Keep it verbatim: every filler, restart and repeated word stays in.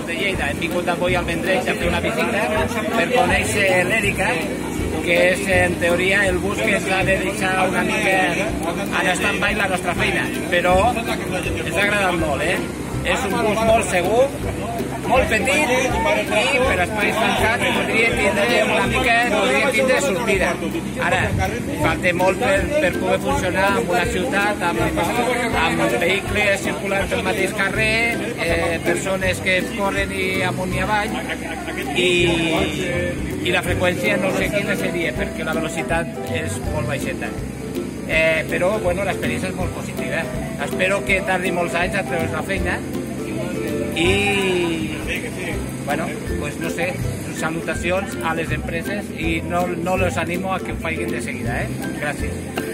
de Lleida. Hem vingut avui al Vendrell a fer una visita per conèixer l'Èrica, que és en teoria el bus que ens ha de deixar una mica en stand-by la nostra feina, però ens ha agradat molt, eh? És un bus molt segur, molt petit i per espais tancats podria tindre una mica, podria tindre sortida. Ara, falta molt per, per poder funcionar en una ciutat amb, amb vehicles circulant pel mateix carrer, eh, persones que corren i amunt i avall, i, i la freqüència no sé quina seria perquè la velocitat és molt baixeta. Eh, però bueno, l'experiència és molt positiva. Espero que tardi molts anys a treure's la feina i bueno, pues no sé, salutacions a les empreses i no, no les animo a que ho facin de seguida, eh? Gràcies.